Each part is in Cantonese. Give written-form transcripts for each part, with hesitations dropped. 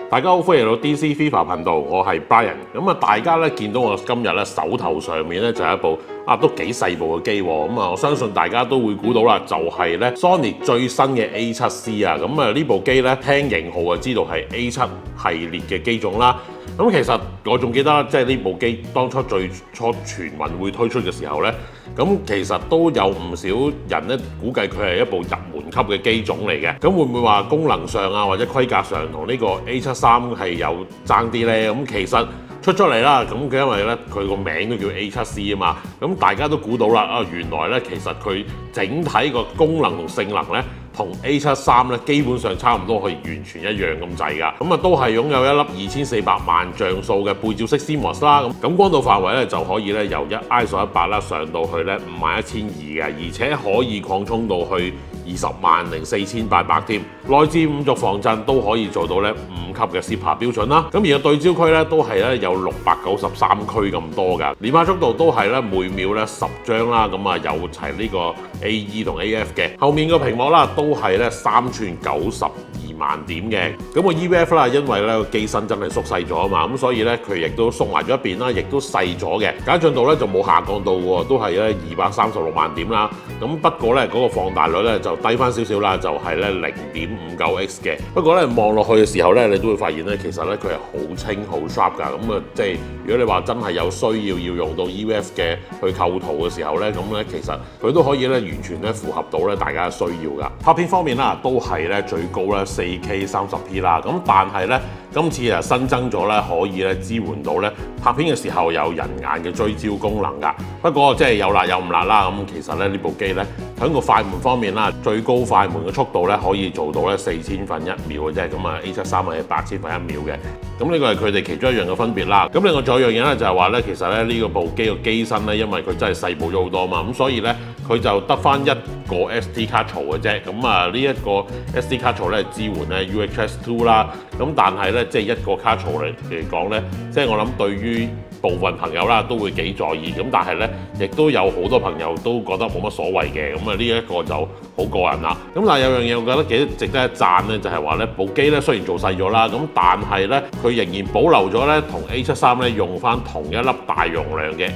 大家好，歡迎嚟到 DC FIFA 頻道，我係 Brian。咁啊，大家咧見到我今日咧手頭上面咧就係一部都幾細部嘅機喎。咁啊，我相信大家都會估到啦，就係咧 Sony 最新嘅 A7C 啊。咁啊，呢部機咧聽型號就知道係 A7 系列嘅機種啦。咁其實我仲記得，即係呢部機當初最初傳聞會推出嘅時候咧，咁其實都有唔少人咧估計佢係一部入門級嘅機種嚟嘅。咁會唔會話功能上啊或者規格上同呢個 A73係有爭啲咧？咁其實出咗嚟啦，咁佢因為咧佢個名都叫 A7C 啊嘛，咁大家都估到啦，原來咧其實佢整體個功能同性能咧，同 A73咧基本上差唔多，可以完全一樣咁滯㗎。咁啊都係擁有一粒2400萬像素嘅背照式 CMOS 啦。咁光度範圍咧就可以咧由ISO 100啦上到去咧51200嘅，而且可以擴充到去204800添。內置5軸防震都可以做到咧5級嘅 SIPA 標準啦。咁而個對焦區咧都係咧有693區咁多㗎。連拍速度都係咧每秒咧10張啦。咁啊有齊呢個 AE 同 AF 嘅。後面個屏幕啦都係咧3寸92萬點嘅。咁個 EVF 啦，因為咧個機身真係縮細咗啊嘛，咁所以咧佢亦都縮埋咗一邊啦，亦都細咗嘅。解像度咧就冇下降到喎，都係咧236萬點啦。咁不過咧嗰個放大率咧就低翻少少啦，就係咧0.59x 嘅。不過咧望落去嘅時候咧，你都會發現咧其實咧佢係好清好 sharp 㗎。咁啊即係如果你話真係有需要用到 EVF 嘅去構圖嘅時候咧，咁咧其實佢都可以咧完全咧符合到咧大家嘅需要㗎。拍片方面啦，都係咧最高咧4K 30p 啦。咁但係咧今次啊新增咗咧可以咧支援到咧拍片嘅時候有人眼嘅追焦功能㗎。不過即係有辣有唔辣啦。咁其實咧呢部機咧喺個快門方面啦，最高快門嘅速度咧可以做到咧4000分一秒嘅啫。咁啊 A73係8000分一秒嘅。咁呢個係佢哋其中一樣嘅分別啦。咁另外仲有一樣嘢咧就係話咧，其實咧呢個部機嘅機身咧，因為佢真係細部咗好多嘛，咁所以咧佢就得翻一個 SD 卡槽嘅啫。咁啊呢一個 SD 卡槽咧支援咧 UHS-2 啦。咁但係咧即係一個卡槽嚟講咧，即係我諗對於部分朋友啦都會幾在意，咁但係咧亦都有好多朋友都覺得冇乜所謂嘅。咁啊呢一個就好個人啦。咁但係有樣嘢我覺得幾值得一讚咧，就係話咧部機咧雖然做細咗啦，咁但係咧佢仍然保留咗咧同 A73咧用翻同一粒大容量嘅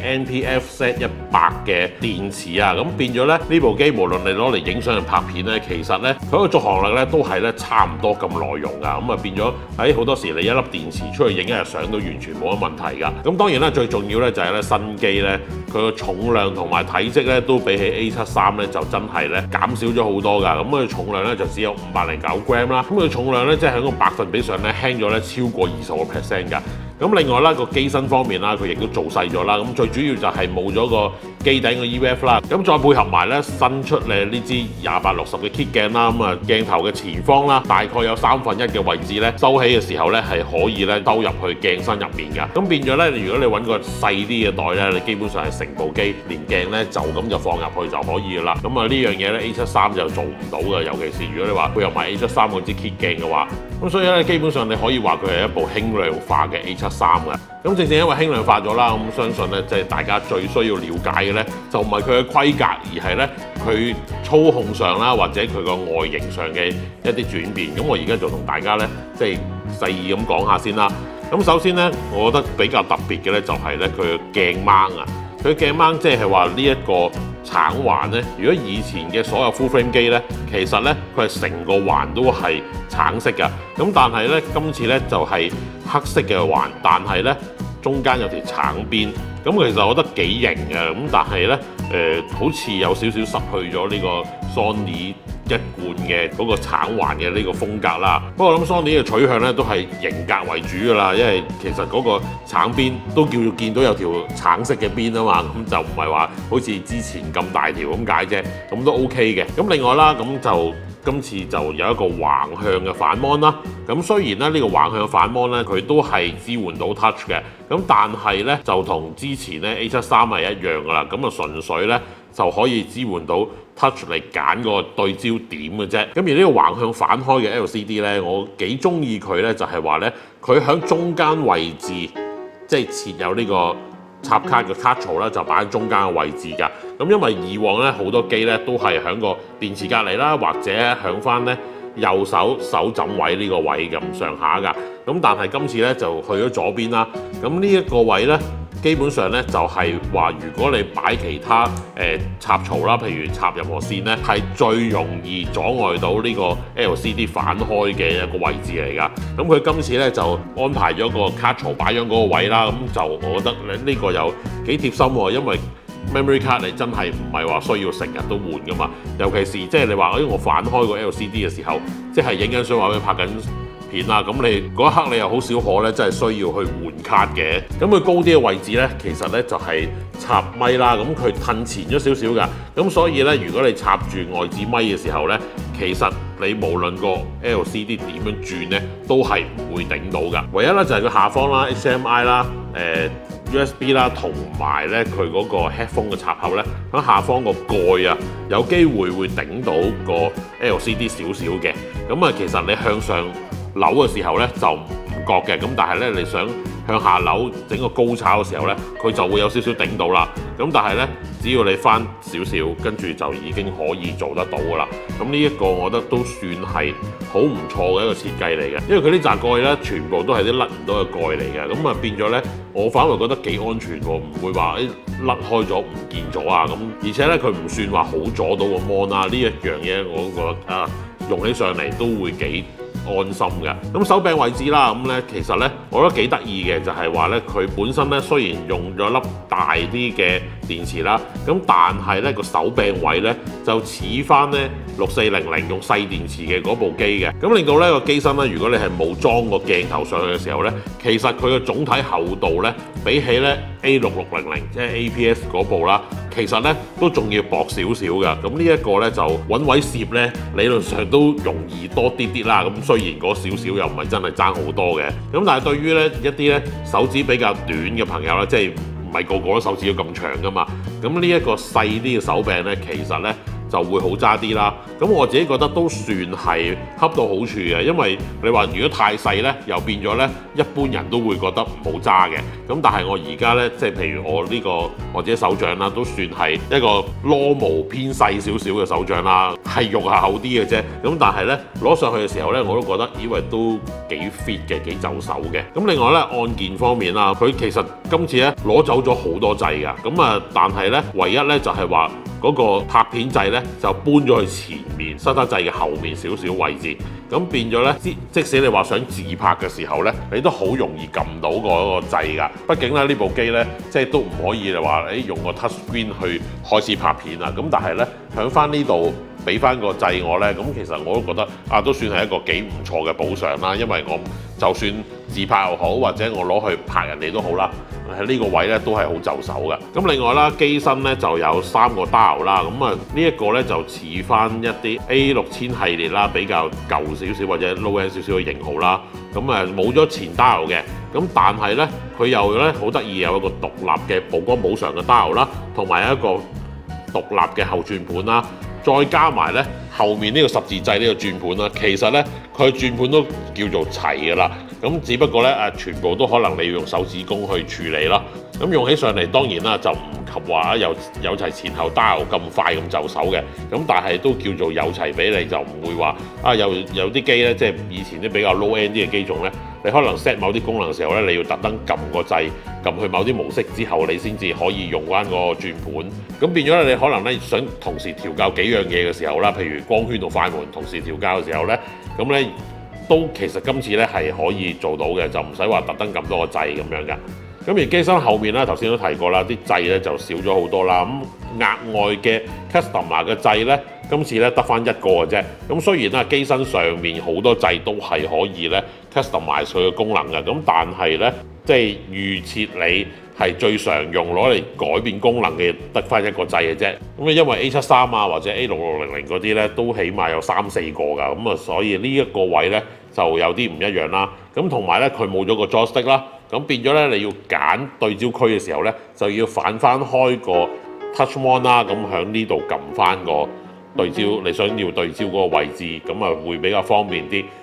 NP-FZ100嘅電池啊。咁變咗咧呢部機無論你攞嚟影相定拍片咧，其實咧佢個續航力咧都係咧差唔多咁耐用㗎。咁啊變咗喺好多時你一粒電池出去影一日相都完全冇乜問題㗎。咁當然啦，最重要咧就係咧新機咧佢個重量同埋體積咧都比起 A73咧就真係咧減少咗好多㗎。咁佢重量咧就只有509 gram 啦。咁佢重量咧即係喺個百分比上咧輕咗咧超過20%㗎。咁另外啦個機身方面啦，佢亦都做細咗啦。咁最主要就係冇咗個機頂嘅 EVF 啦。咁再配合埋咧新出咧呢支2860嘅 kit 鏡啦。咁啊鏡頭嘅前方啦，大概有1/3嘅位置咧收起嘅時候咧係可以咧兜入去鏡身入面㗎。咁變咗咧，如果你揾個細啲嘅袋咧，你基本上係成部機連鏡咧就咁就放入去就可以㗎啦。咁啊呢樣嘢咧 A73就做唔到㗎，尤其是如果你話配合埋 A73嗰支 kit 鏡嘅話，咁所以咧基本上你可以話佢係一部輕量化嘅 A73㗎。咁正正因為輕量化咗啦，咁相信咧即係大家最需要了解嘅咧，就唔係佢嘅規格，而係咧佢操控上啦，或者佢個外形上嘅一啲轉變。咁我而家就同大家咧即係細意咁講下先啦。咁首先咧，我覺得比較特別嘅咧就係咧佢嘅鏡掹啊，佢鏡掹即係話呢一個橙環咧，如果以前嘅所有 full frame 機咧，其實咧佢係成個環都係橙色㗎。咁但係咧今次咧就係黑色嘅環，但係咧中間有條橙邊。咁其實我覺得幾型嘅。咁但係咧好似有少少失去咗呢個 Sony 一貫嘅嗰個橙環嘅呢個風格啦。不過我諗 Sony 嘅取向咧都係型格為主㗎啦，因為其實嗰個橙邊都叫做見到有條橙色嘅邊啊嘛，咁就唔係話好似之前咁大條咁解啫，咁都 OK 嘅。咁另外啦，咁就今次就有一個橫向嘅反芒啦。咁雖然咧呢個橫向反芒咧佢都係支援到 touch 嘅，咁但係咧就同之前咧 A73係一樣㗎啦。咁啊純粹咧就可以支援到 touch 嚟揀個對焦點嘅啫。咁而呢個橫向反開嘅 LCD 咧，我幾中意佢咧，就係話咧佢喺中間位置即係設有呢個插卡嘅卡槽啦，就擺喺中間嘅位置㗎。咁因為以往咧好多機咧都係喺個電池隔離啦，或者喺翻咧右手手枕位呢個位咁上下㗎。咁但係今次咧就去咗左邊啦。咁呢一個位咧，基本上咧就係話，如果你擺其他插槽啦，譬如插任何線咧，係最容易阻礙到呢個 LCD 反開嘅一個位置嚟㗎。咁佢今次咧就安排咗個卡槽擺咗嗰個位啦。咁就我覺得呢個有幾貼心喎，因為 memory card 你真係唔係話需要成日都換㗎嘛。尤其是即係你話，我反開個 LCD 嘅時候，即係影緊相或者拍緊片啦，咁你嗰一刻你又好少可咧，真係需要去換卡嘅。咁佢高啲嘅位置咧，其實咧就係插咪啦。咁佢褪前咗少少㗎。咁所以咧，如果你插住外置咪嘅時候咧，其實你無論個 LCD 點樣轉咧，都係唔會頂到㗎。唯一咧就係佢下方啦 HDMI 啦、USB 啦，同埋咧佢嗰個 headphone 嘅插口咧，喺下方個蓋啊，有機會頂到個 LCD 少少嘅。咁啊，其實你向上扭嘅時候咧就唔覺嘅，咁但係咧你想向下扭整個高炒嘅時候咧，佢就會有少少頂到啦。咁但係咧，只要你翻少少，跟住就已經可以做得到噶啦。咁呢一個我覺得都算係好唔錯嘅一個設計嚟嘅，因為佢啲閘蓋咧全部都係啲甩唔到嘅蓋嚟嘅，咁啊變咗咧，我反而覺得幾安全喎，唔會話甩開咗唔見咗啊咁，而且咧佢唔算話好阻到個 mon 啦，呢一樣嘢我覺得用起上嚟都會幾安心嘅。咁手柄位置啦，咁咧其實咧我覺得幾得意嘅，就係話咧佢本身咧雖然用咗粒大啲嘅電池啦，咁但係咧個手柄位咧就似翻咧6400用細電池嘅嗰部機嘅，咁令到呢個機身咧，如果你係冇裝個鏡頭上去嘅時候咧，其實佢嘅總體厚度咧比起咧 A6600即係 APS 嗰部啦，其實咧都仲要薄少少嘅。咁呢一個咧就揾位攝咧理論上都容易多啲啲啦。咁雖然嗰少少又唔係真係爭好多嘅，咁但係對於咧一啲咧手指比較短嘅朋友咧，即係唔係個個都手指都咁長噶嘛，咁呢一個細啲嘅手柄咧，其實咧就會好揸啲啦。咁我自己覺得都算係恰到好處嘅，因為你話如果太細咧，又變咗咧一般人都會覺得唔好揸嘅。咁但係我而家咧，即係譬如我呢個我自己手掌啦，都算係一個 normal 偏細少少嘅手掌啦，係肉係厚啲嘅啫。咁但係咧攞上去嘅時候咧，我都覺得以為都幾 fit 嘅，幾就手嘅。咁另外咧按鍵方面啦，佢其實今次咧攞走咗好多掣㗎。咁啊，但係咧唯一咧就係話嗰個拍片掣咧就搬咗去前面，Shutter掣嘅後面少少位置，咁變咗咧，即使你話想自拍嘅時候咧，你都好容易撳到嗰個掣㗎。畢竟咧呢部機咧，即係都唔可以話用個 touch screen 去開始拍片啊。咁但係咧響翻呢度俾翻個掣我咧，咁其實我都覺得都算係一個幾唔錯嘅補償啦。因為我就算自拍又好，或者我攞去拍人哋都好啦，喺呢個位咧都係好就手嘅。咁另外啦，機身咧就有3個 dial 啦，咁啊呢一個咧就似翻一啲 A6000系列啦，比較舊少少或者 low end 少少嘅型號啦。咁冇咗前 dial 嘅，咁但係咧佢又咧好得意，有一個獨立嘅曝光補償嘅 dial 啦，同埋一個獨立嘅後轉盤啦，再加埋咧後面呢個十字掣呢個轉盤啦，其實咧佢轉盤都叫做齊㗎啦。咁只不過咧全部都可能你要用手指公去處理啦。咁用起上嚟當然啦，就唔及話有齊前後 dial 咁快咁就手嘅。咁但係都叫做有齊俾你，就唔會話有啲機咧，即係以前啲比較 low end 啲嘅機種咧，你可能 set 某啲功能嘅時候咧，你要特登撳個掣，撳去某啲模式之後，你先至可以用翻個轉盤。咁變咗咧，你可能咧想同時調校幾樣嘢嘅時候啦，譬如光圈同快門同時調校嘅時候咧，咁咧都其實今次咧係可以做到嘅，就唔使話特登撳多個掣咁樣㗎。咁而機身後面咧，頭先都提過啦，啲掣咧就少咗好多啦。咁額外嘅 customer 嘅掣咧，今次咧得翻一個嘅啫。咁雖然啦，機身上面好多掣都係可以咧 customize 佢嘅功能嘅，咁但係咧即係預設你係最常用攞嚟改變功能嘅得翻一個掣嘅啫。咁因為 A73或者 A6600嗰啲咧都起碼有3、4個㗎，咁所以呢一個位咧就有啲唔一樣啦。咁同埋咧佢冇咗個 joystick 啦。咁變咗咧，你要揀對焦區嘅時候咧，就要反翻開個 touch mon 啦。咁喺呢度撳翻個對焦，你想要對焦嗰個位置，咁會比較方便啲。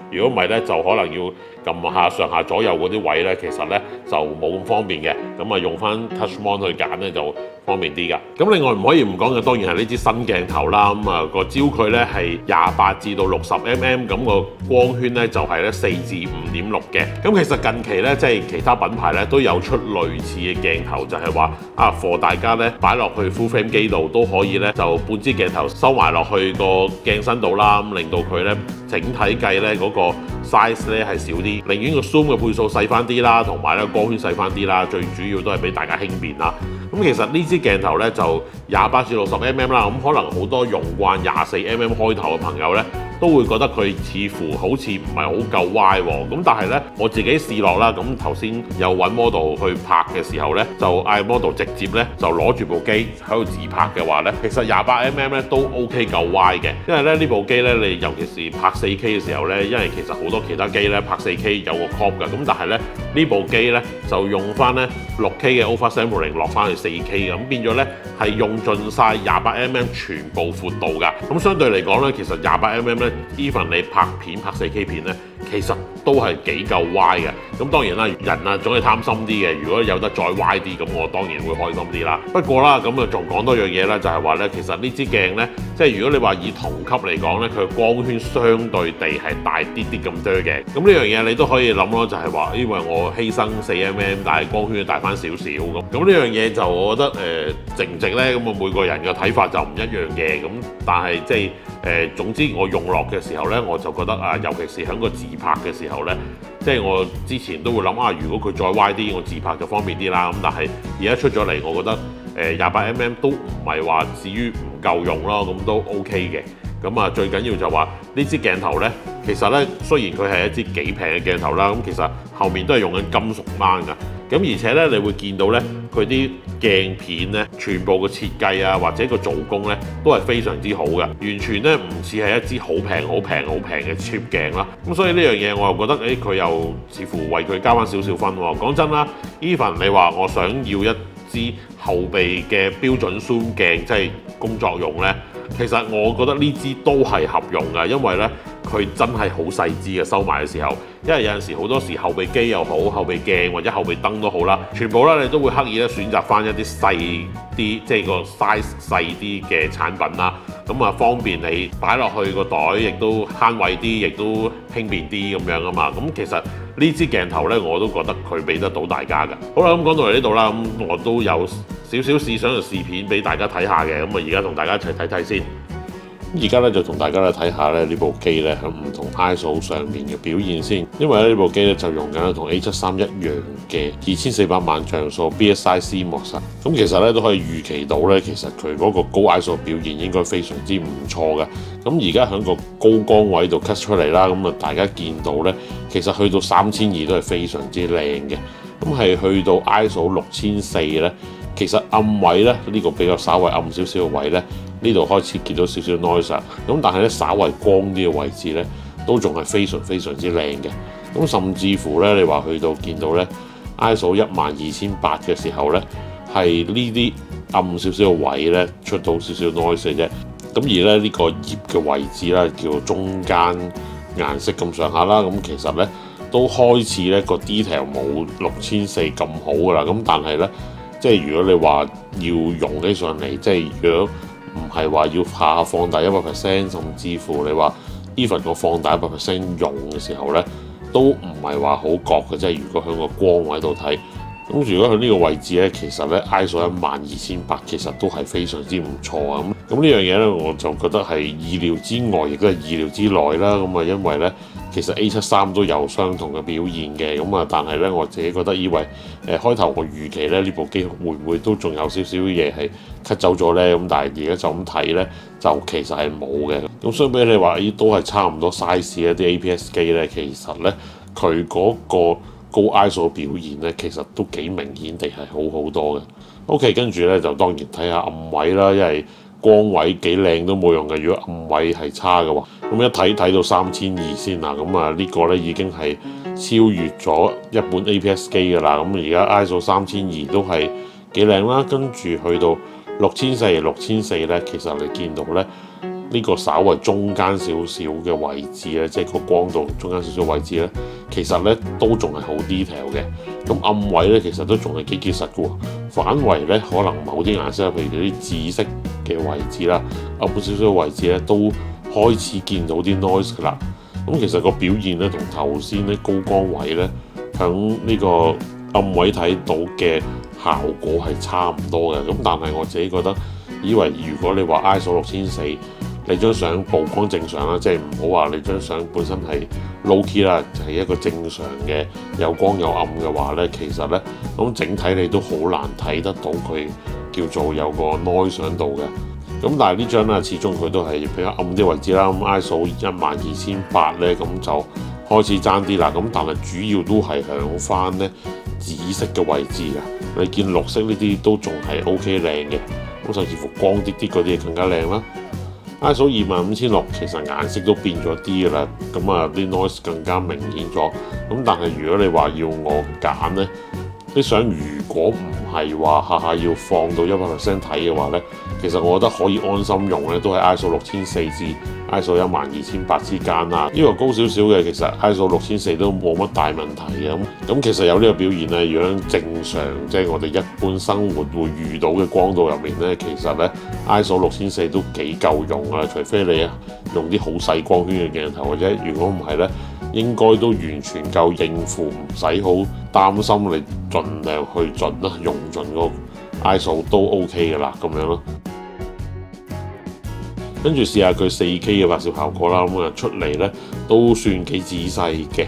如果唔係咧，就可能要撳下上下左右嗰啲位咧，其實咧就冇咁方便嘅。咁啊，用翻 Touch Mon 去揀咧就方便啲㗎。咁另外唔可以唔講嘅，當然係呢支新鏡頭啦。咁啊個焦距咧係28至到60mm，咁個光圈咧就係咧4至5.6嘅。咁其實近期咧即係其他品牌咧都有出類似嘅鏡頭，就係話啊 for 大家咧擺落去 Full Frame 機度都可以咧就半支鏡頭收埋落去個鏡身度啦，咁令到佢咧整體計咧嗰個 size 咧係少啲，寧願個 zoom 嘅倍數細翻啲啦，同埋咧光圈細翻啲啦，最主要都係俾大家輕便啦。咁其實呢支鏡頭咧就28至60mm啦，咁可能好多用慣24mm 開頭嘅朋友咧，都會覺得佢似乎好似唔係好夠 wide 喎。咁但係咧我自己試落啦，咁頭先有揾 model 去拍嘅時候咧，就嗌 model 直接咧就攞住部機喺度自拍嘅話咧，其實28mm 咧都 OK 夠 wide 嘅。因為咧呢部機咧，你尤其是拍 4K 嘅時候咧，因為其實好多其他機咧拍 4K 有個 crop 㗎，咁但係咧呢部機咧就用翻咧6K 嘅 over sampling 落翻去4K 咁，變咗咧係用盡晒28mm 全部闊度㗎。咁相對嚟講咧，其實28mm咧 even 你拍片拍 4K 片咧，其實都係幾夠 wide 嘅。咁當然啦，人啊總係貪心啲嘅，如果有得再 wide 啲，咁我當然會開心啲啦。不過啦，咁啊仲講多樣嘢啦，就係話咧，其實呢支鏡咧，即係如果你話以同級嚟講咧，佢嘅光圈相對地係大啲啲咁多嘅。咁呢樣嘢你都可以諗咯，就係話，因為我犧牲4mm，但係光圈大翻少少咁。咁呢樣嘢就我覺得值唔值咧？咁啊每個人嘅睇法就唔一樣嘅。咁但係即係總之我用落嘅時候咧，我就覺得啊，尤其是喺個自拍嘅時候咧，即係我之前都會諗啊，如果佢再 wide 啲，我自拍就方便啲啦。咁但係而家出咗嚟，我覺得28mm 都唔係話至於唔夠用咯，咁都 OK 嘅。咁啊，最緊要就話呢支鏡頭咧，其實咧雖然佢係一支幾平嘅鏡頭啦，咁其實後面都係用緊金屬掹㗎。咁而且咧，你會見到咧，佢啲鏡片咧，全部嘅設計啊，或者個做工咧，都係非常之好嘅，完全咧唔似係一支好平嘅 cheap 鏡啦。咁所以呢樣嘢我又覺得，佢又似乎為佢加翻少少分喎。講真啦 ，even 你話我想要一支後備嘅標準 zoom 鏡，即係工作用咧，其實我覺得呢支都係合用嘅，因為咧佢真係好細支嘅收埋嘅時候，因為有陣時好多時後備機又好，後備鏡或者後備燈都好啦，全部咧你都會刻意咧選擇翻一啲細啲，即係個 size 細啲嘅產品啦，咁啊方便你擺落去個袋，亦都慳位啲，亦都輕便啲咁樣啊嘛。咁其實呢支鏡頭咧，我都覺得佢俾得到大家㗎。好啦，咁講到嚟呢度啦，咁我都有少少試想嘅試片俾大家睇下嘅，咁啊而家同大家一齊睇睇先。而家咧就同大家咧睇下咧呢部機咧喺唔同 ISO 上面嘅表現先，因為呢部機咧就用緊同 A73 一樣嘅2400萬像素 BSI CMOS。咁其實咧都可以預期到咧，其實佢嗰個高 ISO 表現應該非常之唔錯嘅。咁而家喺個高光位度 cut 出嚟啦，咁啊大家見到咧，其實去到3200都係非常之靚嘅。咁係去到 ISO 6400咧，其實暗位咧呢個比較稍微暗少少嘅位咧。呢度開始見到少少 noise 啦，咁但係咧稍為光啲嘅位置咧，都仲係非常之靚嘅。咁甚至乎咧，你話去到見到咧 ISO 12800嘅時候咧，係呢啲暗少少嘅位咧出到少少 noise 嘅啫。咁而咧呢個葉嘅位置啦，叫做中間顏色咁上下啦，咁其實咧都開始咧個 detail 冇6400咁好噶啦。咁但係咧，即係如果你話要用起上嚟，即係如果唔係話要下放大100%，甚至乎你話 even 我放大100% 用嘅時候咧，都唔係話好覺嘅。即係如果喺個光位度睇，咁如果喺呢個位置咧，其實咧 ISO 12800其實都係非常之唔錯啊。咁呢樣嘢咧，我就覺得係意料之外，亦都係意料之內啦。咁啊，因為咧其實 A73都有相同嘅表現嘅。咁啊，但係咧我自己覺得以為開頭我預期咧呢部機會唔會都仲有少少嘢係 cut 走咗咧？咁但係而家就咁睇咧，就其實係冇嘅。咁相比你話都係差唔多 size 嘅一啲 APS 機咧，其實咧佢嗰個高 ISO 表現咧，其實都幾明顯地係好好多嘅。OK， 跟住咧就當然睇下暗位啦，因為光位幾靚都冇用嘅。如果暗位係差嘅話，咁一睇到3200先啦。咁啊呢個咧已經係超越咗一本 APS 機㗎啦。咁而家 ISO 3200都係幾靚啦，跟住去到6400咧，其實你見到咧呢個稍為中間少少嘅位置咧，即係個光度中間少少位置咧，其實咧都仲係好 detail 嘅。咁暗位咧其實都仲係幾結實嘅喎。反為咧可能某啲顏色，譬如啲紫色嘅位置啦，暗少少嘅位置咧都開始見到啲 noise 㗎啦。咁其實個表現咧同頭先咧高光位咧響呢個暗位睇到嘅效果係差唔多嘅。咁但係我自己覺得，以為如果你話 ISO 6400，你張相曝光正常啦，即係唔好話你張相本身係 low key 啦，就係一個正常嘅有光有暗嘅話咧，其實咧咁整體你都好難睇得到佢叫做有個 noise 喺度嘅。咁但係呢張咧，始終佢都係比較暗啲位置啦。咁 ISO 12800咧，咁就開始爭啲啦。咁但係主要都係響翻咧紫色嘅位置嘅。你見綠色呢啲都仲係 OK 靚嘅，咁甚至乎光啲啲嗰啲更加靚啦。ISO 25600其實顏色都變咗啲㗎啦，咁啊啲 noise 更加明顯咗。咁但係如果你話要我揀咧，啲相如果唔係話下下要放到100% 睇嘅話咧，其實我覺得可以安心用咧，都係 ISO 6400至 ISO 12800之間啦。呢個高少少嘅，其實 ISO 6400都冇乜大問題嘅。咁其實有呢個表現咧，如果正常即係我哋一般生活會遇到嘅光度入面咧，其實咧 ISO 6400都幾夠用啊。除非你用啲好細光圈嘅鏡頭，或者如果唔係咧，應該都完全夠應付，唔使好擔心。你盡量去盡啦，用盡個 ISO 都 OK 嘅啦，咁樣咯。跟住試下佢 4K 嘅拍攝效果啦，咁啊出嚟咧都算幾仔細嘅。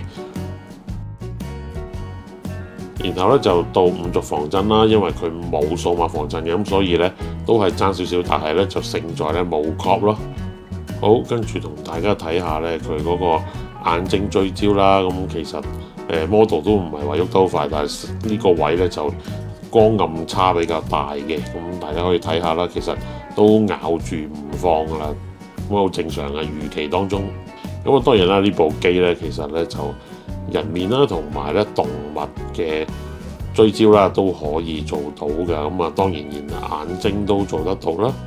然後咧就到五軸防震啦，因為佢冇數碼防震嘅，咁所以咧都係爭少少，但係咧就勝在咧冇 crop 咯。好，跟住同大家睇下咧佢嗰個眼睛聚焦啦，咁其實model 都唔係話喐得好快，但係呢個位咧就光暗差比較大嘅，咁大家可以睇下啦，其實都咬住唔放噶啦，咁好正常嘅預期當中。咁啊當然啦，呢部機咧其實咧就人面啦同埋咧動物嘅聚焦啦都可以做到嘅，咁啊當然眼睛都做得到啦。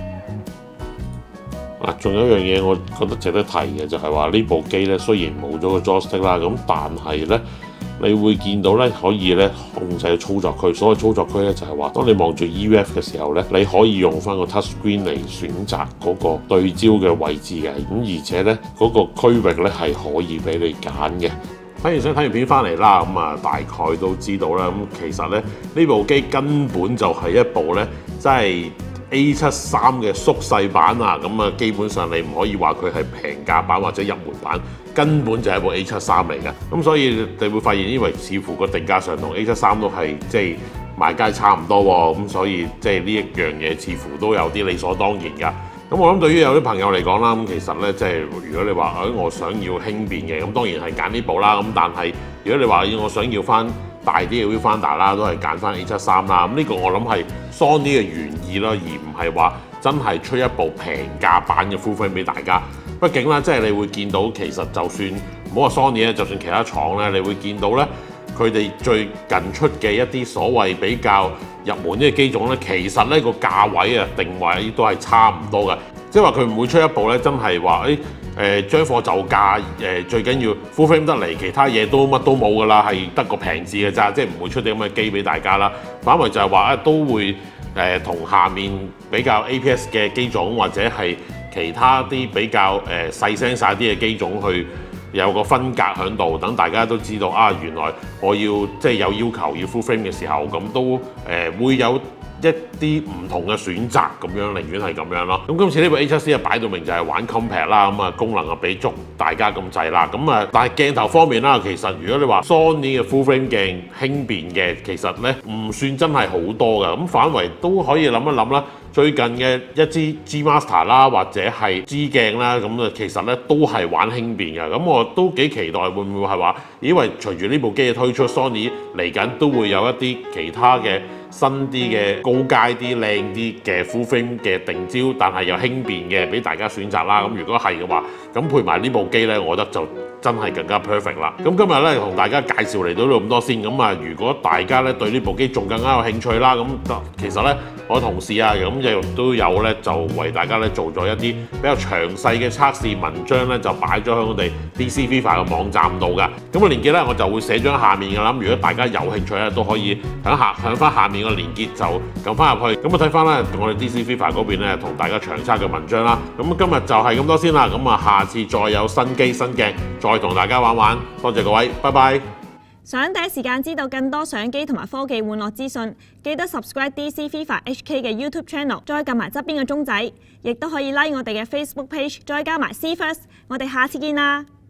仲有一樣嘢我覺得值得提嘅就係話呢部機咧雖然冇咗個 joystick 啦，咁但係咧你會見到咧可以咧控制操作區。所謂操作區咧就係話，當你望住 EVF 嘅時候咧，你可以用翻個 touch screen 嚟選擇嗰個對焦嘅位置嘅，咁而且咧嗰個區域咧係可以俾你揀嘅。睇完相睇完片翻嚟啦，咁啊大概都知道啦。咁其實咧呢部機根本就係一部咧真係A73嘅縮細版啊，咁啊基本上你唔可以話佢係平價版或者入門版，根本就係一部 A73嚟嘅。咁所以你會發現，因為似乎個定價上同 A73都係即係賣價差唔多喎，咁所以即係呢一樣嘢似乎都有啲理所當然㗎。咁我諗對於有啲朋友嚟講啦，咁其實咧即係如果你話我想要輕便嘅，咁當然係揀呢部啦。咁但係如果你話我想要翻大啲嘅 viewfinder 啦，都係揀翻 A73啦。咁呢個我諗係 Sony 嘅原意啦，而唔係話真係出一部平價版嘅 full frame 俾大家。畢竟啦，即係你會見到其實就算唔好話 Sony 咧，就算其他廠咧，你會見到咧佢哋最近出嘅一啲所謂比較入門啲嘅機種咧，其實咧個價位啊定位都係差唔多嘅。即係話佢唔會出一部咧，真係話將貨就價，最緊要 full frame 得嚟，其他嘢都乜都冇㗎啦，係得個平字嘅咋，即係唔會出啲咁嘅機俾大家啦。反為就係話都會同下面比較 APS 嘅機種或者係其他啲比較細聲晒啲嘅機種去有個分隔喺度，等大家都知道啊，原來我要即係有要求要 full frame 嘅時候，咁都會有一啲唔同嘅選擇咁樣，寧願係咁樣咯。咁今次呢部 A7C 啊，擺到明就係玩 compact 啦，咁啊功能啊俾足大家咁滯啦。咁啊，但係鏡頭方面啦，其實如果你話 Sony 嘅 full frame 鏡輕便嘅，其實咧唔算真係好多㗎。咁反為都可以諗一諗啦。最近嘅一支 G Master 啦，或者係 G 鏡啦，咁啊其實咧都係玩輕便嘅。咁我都幾期待會唔會係話，因為隨住呢部機嘅推出 ，Sony 嚟緊都會有一啲其他嘅新啲嘅高階啲靚啲嘅 full frame 嘅定焦，但係又輕便嘅俾大家選擇啦。咁如果係嘅話，咁配埋呢部機咧，我覺得就真係更加 perfect 啦。咁今日咧同大家介紹嚟到呢度咁多先。咁啊，如果大家咧對呢部機仲更加有興趣啦，咁其實咧我同事啊，咁亦都有咧就為大家咧做咗一啲比較詳細嘅測試文章咧，就擺咗喺我哋 DC FIFA 嘅網站度㗎。咁個連結咧我就會寫咗喺下面㗎啦。如果大家有興趣咧，都可以響翻下面個連結就撳翻入去。咁啊睇翻咧我哋 DC FIFA 嗰邊咧同大家長測嘅文章啦。咁今日就係咁多先啦。咁啊下次再有新機新鏡，再同大家玩玩。多謝各位，拜拜。 想第一時間知道更多相機同埋科技玩樂資訊，記得 subscribe DC FIFA HK 嘅 YouTube Channel， 再撳埋側邊嘅鐘仔，亦都可以 like 我哋嘅 Facebook Page， 再加埋C First。我哋下次見啦！